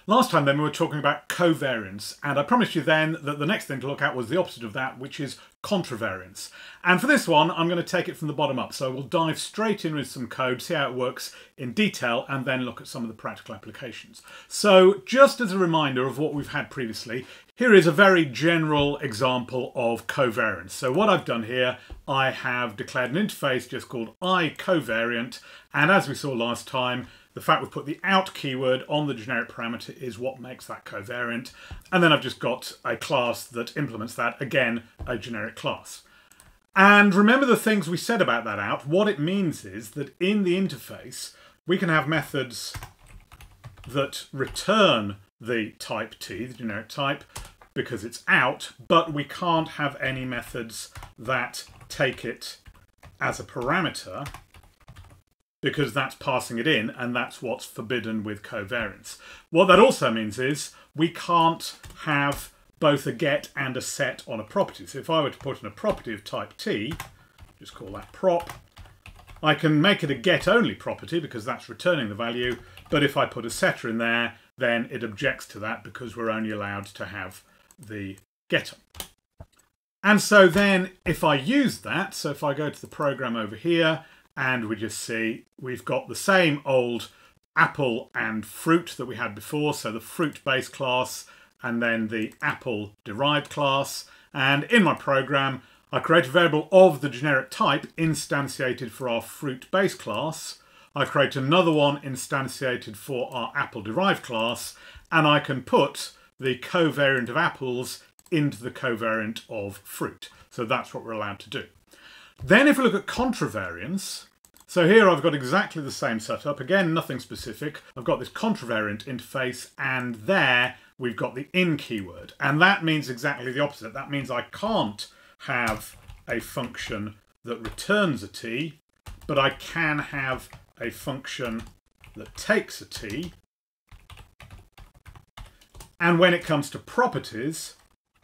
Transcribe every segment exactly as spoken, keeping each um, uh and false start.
Last time then we were talking about covariance, and I promised you then that the next thing to look at was the opposite of that, which is contravariance. And for this one, I'm going to take it from the bottom up. So we'll dive straight in with some code, see how it works in detail, and then look at some of the practical applications. So just as a reminder of what we've had previously, here is a very general example of covariance. So what I've done here, I have declared an interface just called iCovariant, and as we saw last time, the fact we've put the out keyword on the generic parameter is what makes that covariant. And then I've just got a class that implements that, again, a generic class. And remember the things we said about that out. What it means is that in the interface, we can have methods that return the type T, the generic type, because it's out, but we can't have any methods that take it as a parameter, because that's passing it in, and that's what's forbidden with covariance. What that also means is we can't have both a get and a set on a property. So if I were to put in a property of type T, just call that prop, I can make it a get only property because that's returning the value, but if I put a setter in there, then it objects to that because we're only allowed to have the getter. And so then if I use that, so if I go to the program over here, and we just see we've got the same old apple and fruit that we had before. So the fruit base class and then the apple derived class. And in my program, I create a variable of the generic type instantiated for our fruit base class. I create another one instantiated for our apple derived class. And I can put the covariant of apples into the covariant of fruit. So that's what we're allowed to do. Then if we look at contravariance, so here I've got exactly the same setup. Again, nothing specific. I've got this contravariant interface, and there we've got the in keyword. And that means exactly the opposite. That means I can't have a function that returns a T, but I can have a function that takes a T. And when it comes to properties,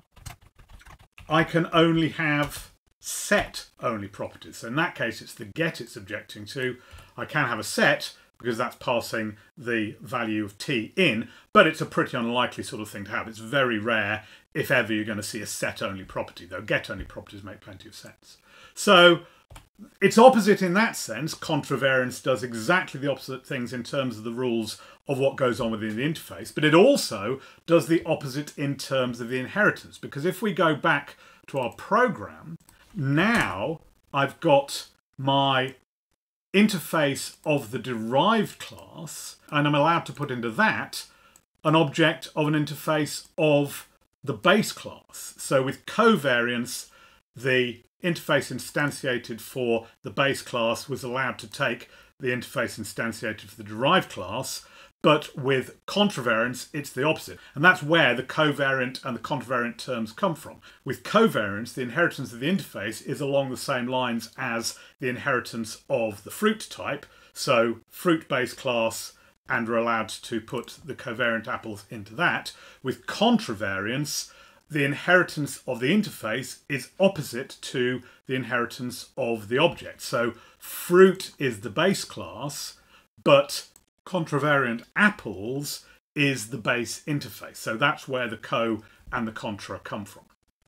I can only have set only properties. So in that case, it's the get it's objecting to. I can have a set because that's passing the value of T in, but it's a pretty unlikely sort of thing to have. It's very rare, if ever, you're going to see a set only property, though get only properties make plenty of sense. So it's opposite in that sense. Contravariance does exactly the opposite things in terms of the rules of what goes on within the interface, but it also does the opposite in terms of the inheritance, because if we go back to our program, now I've got my interface of the derived class, and I'm allowed to put into that an object of an interface of the base class. So with covariance, the interface instantiated for the base class was allowed to take the interface instantiated for the derived class, but with contravariance, it's the opposite. And that's where the covariant and the contravariant terms come from. With covariance, the inheritance of the interface is along the same lines as the inheritance of the fruit type. So fruit base class, and we're allowed to put the covariant apples into that. With contravariance, the inheritance of the interface is opposite to the inheritance of the object. So fruit is the base class, but contravariant apples is the base interface. So that's where the co and the contra come from.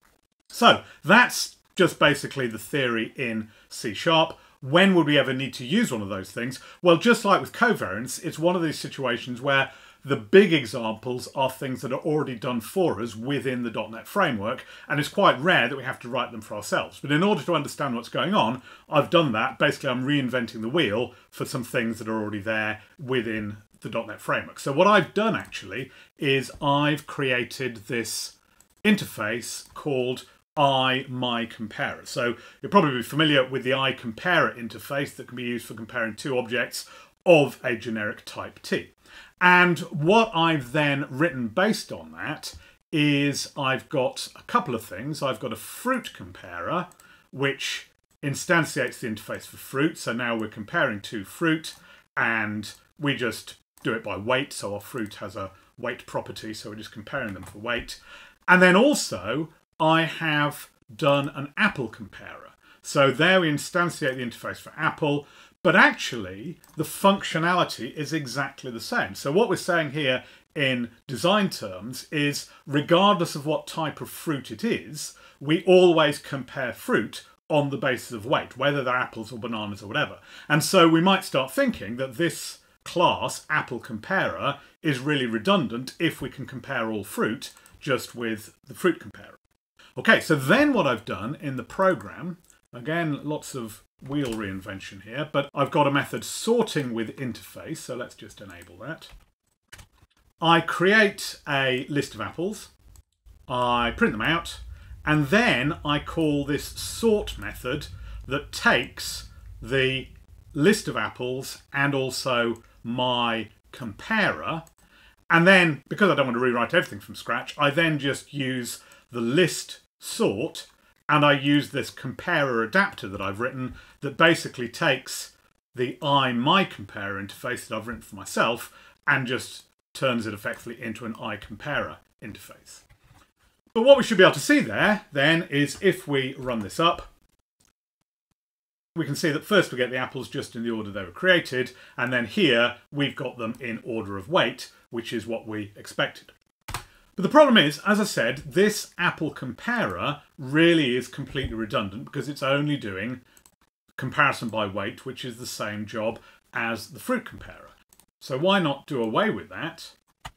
So that's just basically the theory in C sharp. When would we ever need to use one of those things? Well, just like with covariance, it's one of these situations where the big examples are things that are already done for us within the dot net framework, and it's quite rare that we have to write them for ourselves. But in order to understand what's going on, I've done that. Basically, I'm reinventing the wheel for some things that are already there within the dot net framework. So what I've done actually is I've created this interface called iMyComparer. So you'll probably be familiar with the iComparer interface that can be used for comparing two objects of a generic type T. And what I've then written based on that is I've got a couple of things. I've got a fruit comparer, which instantiates the interface for fruit. So now we're comparing two fruit, and we just do it by weight. So our fruit has a weight property, so we're just comparing them for weight. And then also I have done an apple comparer. So there we instantiate the interface for apple, but actually the functionality is exactly the same. So what we're saying here in design terms is, regardless of what type of fruit it is, we always compare fruit on the basis of weight, whether they're apples or bananas or whatever. And so we might start thinking that this class, Apple Comparer, is really redundant if we can compare all fruit just with the fruit comparer. Okay, so then what I've done in the program, again, lots of wheel reinvention here, but I've got a method sorting with interface, so let's just enable that. I create a list of apples, I print them out, and then I call this sort method that takes the list of apples and also my comparer. And then, because I don't want to rewrite everything from scratch, I then just use the list sort and I use this comparer adapter that I've written that basically takes the I my comparer interface that I've written for myself and just turns it effectively into an I comparer interface. But what we should be able to see there then is if we run this up, we can see that first we get the apples just in the order they were created, and then here we've got them in order of weight, which is what we expected. But the problem is, as I said, this apple comparer really is completely redundant because it's only doing comparison by weight, which is the same job as the fruit comparer. So why not do away with that?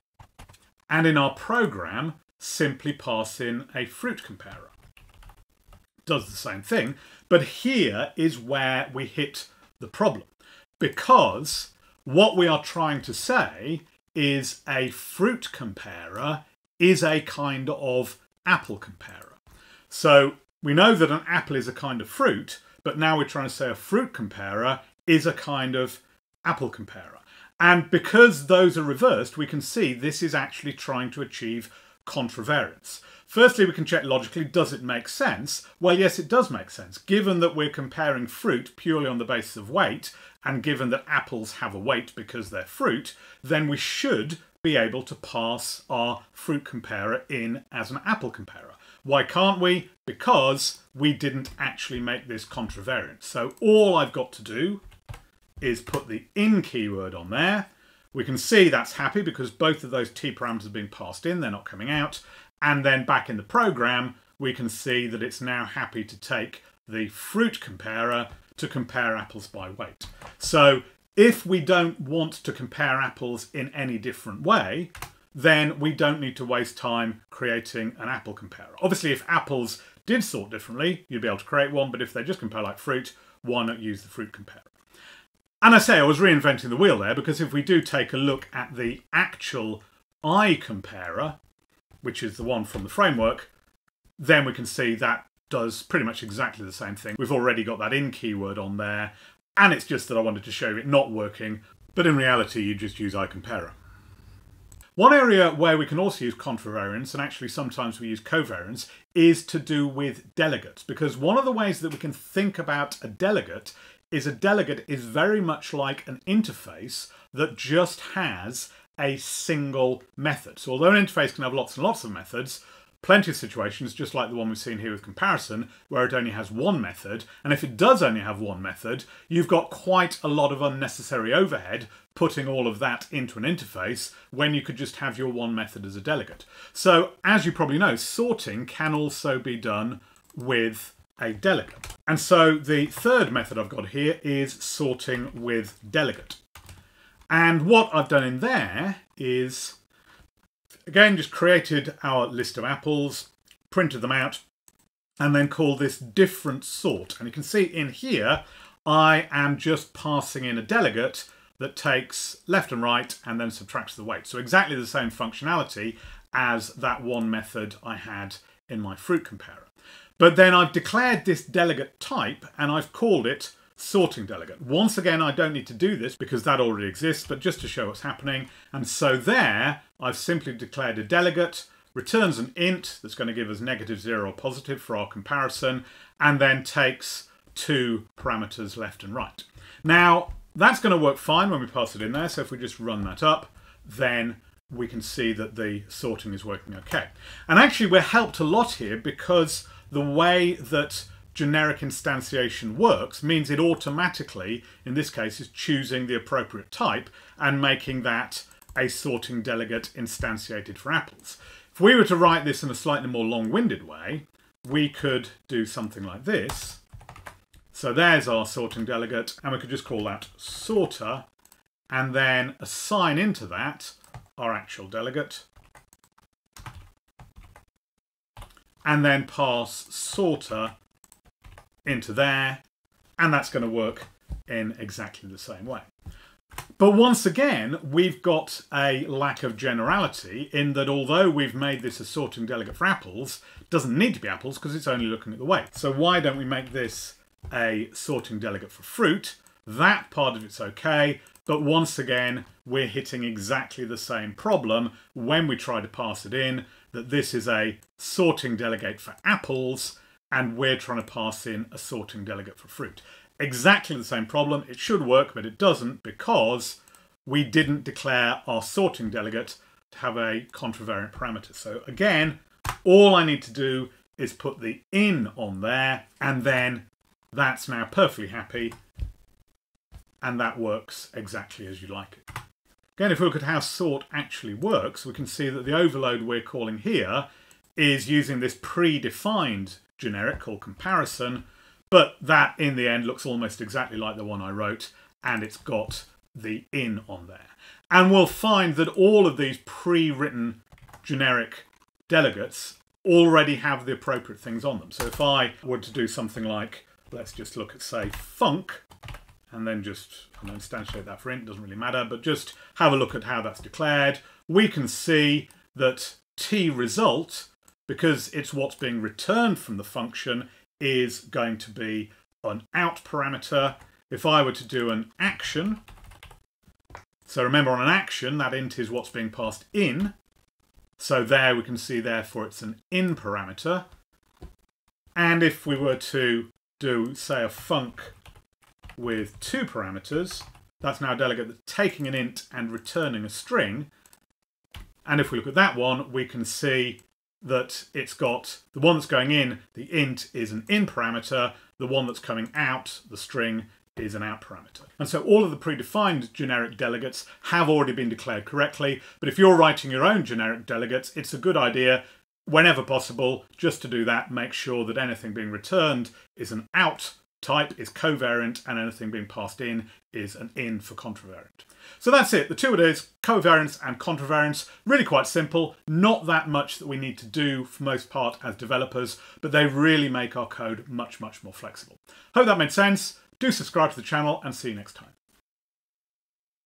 And in our program, simply pass in a fruit comparer. Does the same thing, but here is where we hit the problem, because what we are trying to say is a fruit comparer is a kind of apple comparer. So we know that an apple is a kind of fruit, but now we're trying to say a fruit comparer is a kind of apple comparer. And because those are reversed, we can see this is actually trying to achieve contravariance. Firstly, we can check logically, does it make sense? Well, yes, it does make sense. Given that we're comparing fruit purely on the basis of weight, and given that apples have a weight because they're fruit, then we should be able to pass our fruit comparer in as an apple comparer. Why can't we? Because we didn't actually make this contravariant. So all I've got to do is put the in keyword on there. We can see that's happy because both of those t parameters are being passed in, they're not coming out. And then back in the program, we can see that it's now happy to take the fruit comparer to compare apples by weight. So if we don't want to compare apples in any different way, then we don't need to waste time creating an apple comparer. Obviously, if apples did sort differently, you'd be able to create one, but if they just compare like fruit, why not use the fruit comparer? And I say I was reinventing the wheel there, because if we do take a look at the actual I comparer, which is the one from the framework, then we can see that does pretty much exactly the same thing. We've already got that in keyword on there, and it's just that I wanted to show you it not working, but in reality you just use I comparer. One area where we can also use contravariance, and actually sometimes we use covariance, is to do with delegates, because one of the ways that we can think about a delegate is a delegate is very much like an interface that just has a single method. So although an interface can have lots and lots of methods, plenty of situations, just like the one we've seen here with comparison, where it only has one method, and if it does only have one method, you've got quite a lot of unnecessary overhead putting all of that into an interface when you could just have your one method as a delegate. So as you probably know, sorting can also be done with a delegate. And so the third method I've got here is sorting with delegate. And what I've done in there is, again, just created our list of apples, printed them out, and then called this different sort. And you can see in here, I am just passing in a delegate that takes left and right and then subtracts the weight. So exactly the same functionality as that one method I had in my fruit comparer. But then I've declared this delegate type and I've called it sorting delegate. Once again, I don't need to do this because that already exists, but just to show what's happening. And so there, I've simply declared a delegate, returns an int that's going to give us negative zero or positive for our comparison, and then takes two parameters left and right. Now, that's going to work fine when we pass it in there. So if we just run that up, then we can see that the sorting is working okay. And actually, we're helped a lot here because the way that generic instantiation works means it automatically, in this case, is choosing the appropriate type and making that a sorting delegate instantiated for apples. If we were to write this in a slightly more long-winded way, we could do something like this. So there's our sorting delegate, and we could just call that sorter, and then assign into that our actual delegate, and then pass sorter into there, and that's going to work in exactly the same way. But once again, we've got a lack of generality in that although we've made this a sorting delegate for apples, it doesn't need to be apples because it's only looking at the weight. So why don't we make this a sorting delegate for fruit? That part of it's okay, but once again, we're hitting exactly the same problem when we try to pass it in, that this is a sorting delegate for apples, and we're trying to pass in a sorting delegate for fruit. Exactly the same problem. It should work, but it doesn't because we didn't declare our sorting delegate to have a contravariant parameter. So again, all I need to do is put the in on there, and then that's now perfectly happy, and that works exactly as you like it. Again, if we look at how sort actually works, we can see that the overload we're calling here is using this predefined generic called comparison, but that in the end looks almost exactly like the one I wrote, and it's got the in on there. And we'll find that all of these pre-written generic delegates already have the appropriate things on them. So if I were to do something like, let's just look at, say, func, and then just and instantiate that for int, doesn't really matter, but just have a look at how that's declared, we can see that t result, because it's what's being returned from the function, is going to be an out parameter. If I were to do an action, so remember on an action, that int is what's being passed in. So there we can see, therefore, it's an in parameter. And if we were to do, say, a func with two parameters, that's now a delegate that's taking an int and returning a string. And if we look at that one, we can see that it's got the one that's going in, the int is an in parameter, the one that's coming out, the string, is an out parameter. And so all of the predefined generic delegates have already been declared correctly, but if you're writing your own generic delegates, it's a good idea, whenever possible, just to do that, make sure that anything being returned is an out type, is covariant, and anything being passed in is an in for contravariant. So that's it. The two it is, covariance and contravariance. Really quite simple. Not that much that we need to do for most part as developers, but they really make our code much, much more flexible. Hope that made sense. Do subscribe to the channel and see you next time.